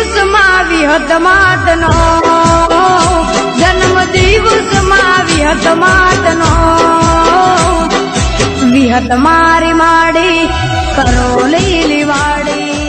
દિવસમાં વિહત માતનો જન્મ દિવસમાં વિહત માતનો વિહત મારી માડી કરો લીલી વાડી